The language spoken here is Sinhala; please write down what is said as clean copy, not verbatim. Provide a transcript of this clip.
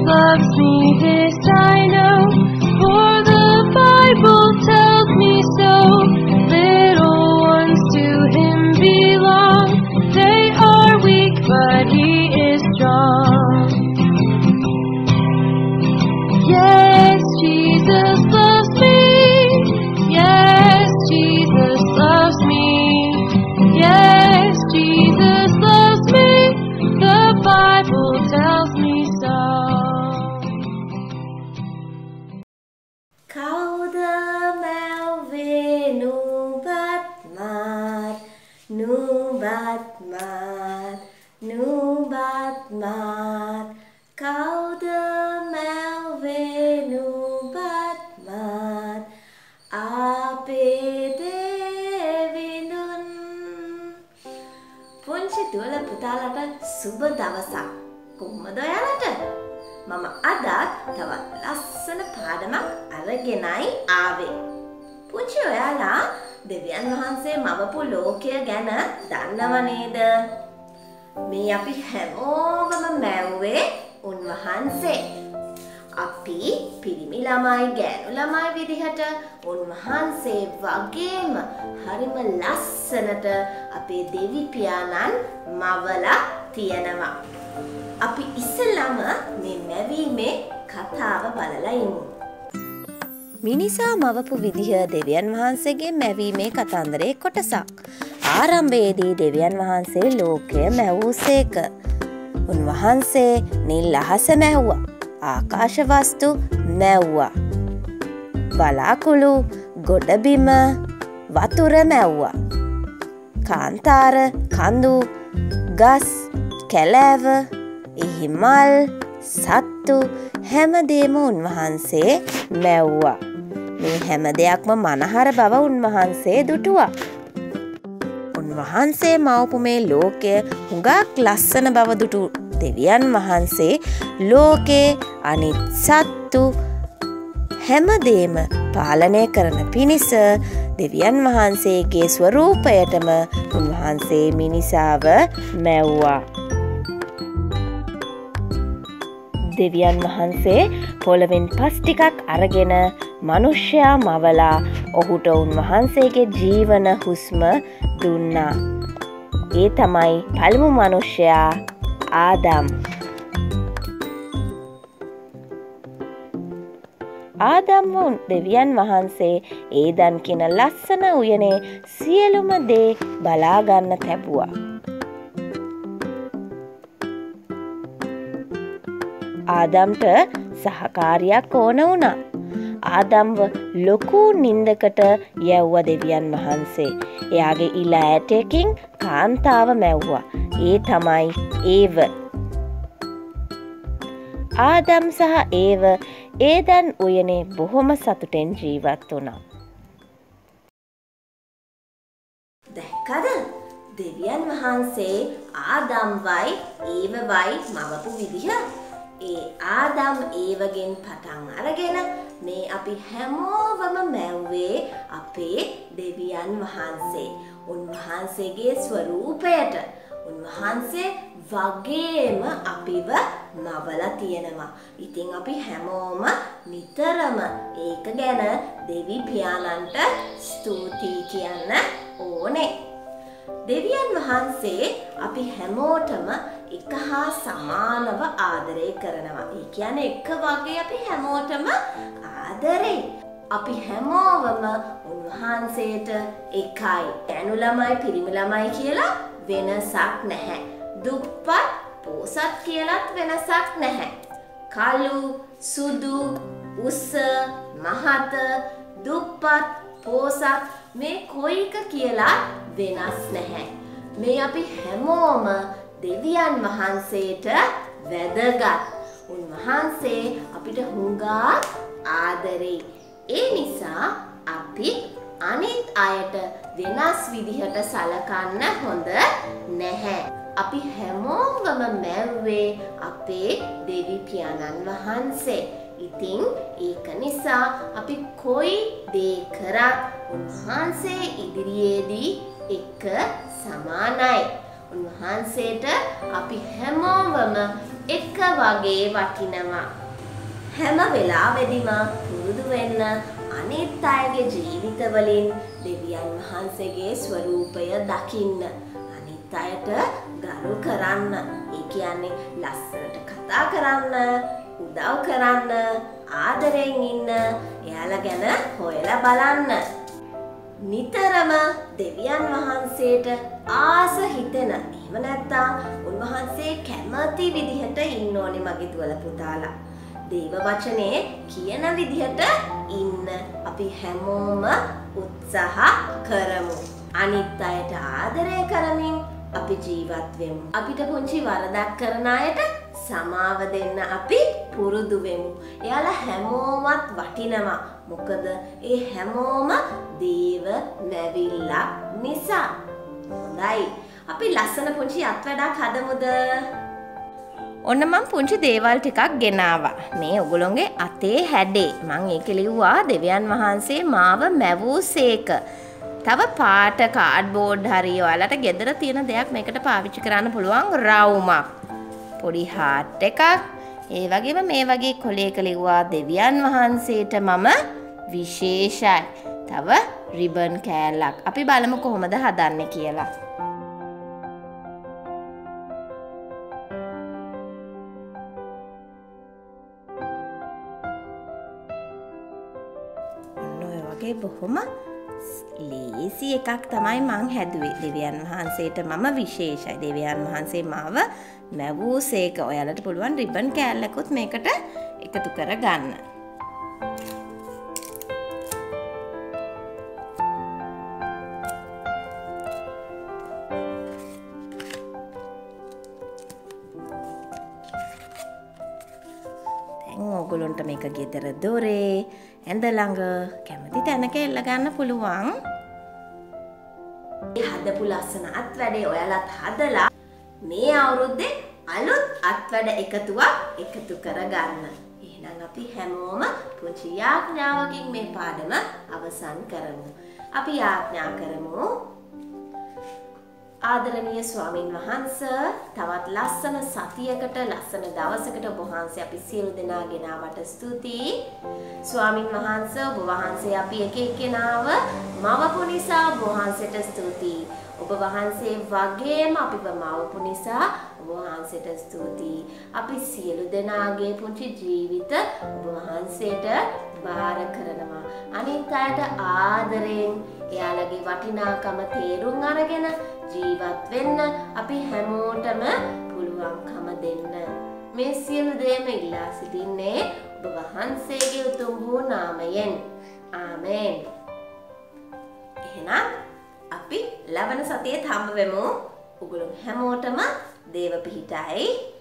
loves me, this I know, for the Bible tells me so. Little ones to him belong, they are weak, but he is strong. Yes, Jesus loves me. Yes, Jesus loves me. Yes, Jesus loves me. The Bible tells me so. Kauda melve nubat mat, Kauda melve nubat mat, ape devinun. පුංචි දුවල පුතාලට සුබ දවසක්. කොහොමද ඔයාලට? මම අදත් තවත් ලස්සන පාඩමක් අරගෙනයි ආවේ. පුංචි ඔයාලා දෙවියන් වහන්සේ මවපු ලෝකය ගැන දන්නව නේද? මේ අපි හැමෝම මැව්වේ උන්වහන්සේ. අපි පිරිමි ළමයි ගෑනු ළමයි විදිහට උන්වහන්සේ වගේම හරිම ලස්සනට අපේ දෙවි පියාණන් මවලා තියෙනවා. අපි ඉස්සෙල්ලාම මේ මැවීමේ කතාව බලලා ඉමු. මිනිසා මවපු විදිහ දෙවියන් වහන්සේගේ මැවීමේ කතන්දරේ කොටසක්. ආරම්භයේදී දෙවියන් වහන්සේ ලෝකය මැවූසේක. උන්වහන්සේ නිල් අහස මැව්වා. ආකාශ වස්තු මැව්වා. බලාකුළු, ගොඩබිම, වතුර මැව්වා. කාන්තාර, කඳු, ගස්, කැලෑව, ඉහිමල්, සත්තු හැමදේම උන්වහන්සේ මැව්වා. මේ හැම දෙයක්ම මනහර බව උන්වහන්සේ දුටුවා. උන්වහන්සේ මවපු මේ ලෝකය හුඟක් ලස්සන බව දුටු දෙවියන් වහන්සේ ලෝකේ අනිත් සත්තු හැමදේම පාලනය කරන පිණිස දෙවියන් වහන්සේගේ ස්වරූපයටම උන්වහන්සේ මිනිසාව මැව්වා. දෙවියන් වහන්සේ පොළවෙන් පස් ටිකක් අරගෙන මනුෂ්‍යයා මවලා ඔහුට උන්වහන්සේගේ ජීවන හුස්ම දුන්නා. ඒ තමයි පළමු මනුෂ්‍යයා ආදම්. ආදම්ව දෙවියන් වහන්සේ ඒදන් කියන ලස්සන උයනේ සියලුම දේ බලාගන්න තැබුවා. ආදම්ට සහකාරියක් ඕන වුණා. ආදම්ව ලොකු නින්දකට යැව්ව දෙවියන් වහන්සේ. එයාගේ ඉල ඇටයකින් කාන්තාව මැව්වා. ඒ තමයි ඒව. ආදම් සහ ඒව ඒදන් උයනේ බොහොම සතුටෙන් ජීවත් වුණා. දැක්කද? දෙවියන් වහන්සේ ආදම්වයි ඒවවයි මවපු විදිහ. ඒ ආදම් ඒවගෙන් පටන් අරගෙන මේ අපි හැමෝවම මැව්වේ අපේ දෙවියන් වහන්සේ. උන්වහන්සේගේ ස්වරූපයට. උන්වහන්සේ වගේම අපිව මවලා තියෙනවා. ඉතින් අපි හැමෝම නිතරම ඒක ගැන දෙවි පියාණන්ට ස්තුතියි කියන්න ඕනේ. දෙවියන් වහන්සේ අපි හැමෝටම එක හා සමානව ආදරය කරනවා. ඒ කියන්නේ එක වගේ අපි හැමෝටම ආදරේ. අපි හැමෝවම උන්වහන්සේට එකයි. ගෑනු ළමයි පිරිමි ළමයි කියලා වෙනසක් නැහැ. දුප්පත් පොසත් කියලාත් වෙනසක් නැහැ. කළු, සුදු, උස, මහත, දුප්පත්, පොසත් මේ කොයි එක කියලා වෙනස් නැහැ. මේ අපි හැමෝම දෙවියන් වහන්සේට වැදගත්. උන්වහන්සේ අපිට හුඟක් ආදරේ. ඒ නිසා අපි අනිත් අයට වෙනස් විදිහට සලකන්න හොඳ නැහැ. අපි හැමෝමම මැව්වේ අපේ දෙවි පියාණන් වහන්සේ. ඉතින් ඒක නිසා අපි කොයි දේ කරත් උන්වහන්සේ ඉදිරියේදී එක සමානයි. උන්වහන්සේට අපි හැමෝමම එක වගේ වටිනවා. හැම වෙලාවෙදිම පුරුදු වෙන්න අනිත් අයගේ ජීවිතවලින් දෙවියන් වහන්සේගේ ස්වරූපය දකින්න. අනිත් අයට ගරු කරන්න. ඒ කියන්නේ ලස්සනට කතා කරන්න, උදව් කරන්න, ආදරෙන් ඉන්න, එයාලා ගැන හොයලා බලන්න. නිතරම දෙවියන් වහන්සේට ආස හිතෙන. එහෙම නැත්නම් උන්වහන්සේ කැමති විදිහට ඉන්න ඕනේ මගේ දුවල පුතාලා. දේව වචනේ කියන විදිහට ඉන්න අපි හැමෝම උත්සාහ කරමු. අනිත් අයට ආදරය කරමින් අපි ජීවත් වෙමු. අපිට පුංචි වරදක් කරන අයට සමාව දෙන්න අපි පුරුදු වෙමු. එයාලා හැමෝමත් වටිනවා. මොකද ඒ හැමෝම දේව නැවිල්ලක් නිසා. හොඳයි. අපි ලස්සන පුංචි අත්වැඩක් හදමුද? ඔන්න මම පුංචි දේවල් ටිකක් ගෙනාවා. මේ ඔයගොල්ලෝගේ අතේ හැඩේ. මම ඒක ලිව්වා දෙවියන් වහන්සේ මාව මැවූසේක. තව පාට කාඩ්බෝඩ් හරි ඔයාලට ගෙදර තියෙන දෙයක් මේකට පාවිච්චි කරන්න පුළුවන්. රවුමක්, පොඩි හාට් එකක්, ඒ වගේම මේ වගේ කොලයක ලිව්වා දෙවියන් වහන්සේට මම විශේෂයි. තව රිබන් කෑල්ලක්. අපි බලමු කොහොමද හදන්නේ කියලා. බොහොම ලේසි එකක් තමයි මං හැදුවේ. දෙවියන් වහන්සේට මම විශේෂයි. දෙවියන් වහන්සේ මාව මැවූසේක. ඔයාලට පුළුවන් රිබන් කෑල්ලකුත් මේකට එකතු කරගන්න. දැන් ඕගොල්ලන්ට මේක ගෙදර දොරේ ඇඳ ළඟ කැමති තැනක එල්ල ගන්න පුළුවන්. හදපු ලස්සන අත්වැඩේ ඔයාලත් හදලා මේ අවුරුද්දේ අලුත් අත්වැඩ එකතුවක් එකතු කරගන්න. එහෙනම් අපි හැමෝම පුංචි යාඥාවකින් මේ පාඩම අවසන් කරමු. අපි යාඥා කරමු. ආදරණීය ස්වාමින් වහන්සේ, තවත් ලස්සන සතියකට ලස්සන දවසකට ඔබ වහන්සේ අපි සියලු දෙනා ගෙනාවට ස්තුතියි. ස්වාමින් වහන්සේ, ඔබ වහන්සේ අපි එක එක්කෙනාව මවපු නිසා ඔබ වහන්සේට ස්තුතියි. ඔබ වහන්සේ වගේම අපිව මවපු නිසා ඔබ වහන්සේට ස්තුතියි. අපි සියලු දෙනාගේ පුංචි ජීවිත ඔබ වහන්සේට බාර කරනවා. අනිත් අයට ආදරෙන් එයාලගේ වටිනාකම තේරුම් අරගෙන ජීවත් වෙන්න අපි හැමෝටම පුළුවන්කම දෙන්න. මේ සියලු දේම ඉල්ලා සිටින්නේ ඔබ වහන්සේගේ උතුම් වූ නාමයෙන්. ආමේන්. එහෙනම් අපි ලබන සතියේ හම්බ වෙමු. ඔගොල්ලෝ හැමෝටම දේව පිහිටයි.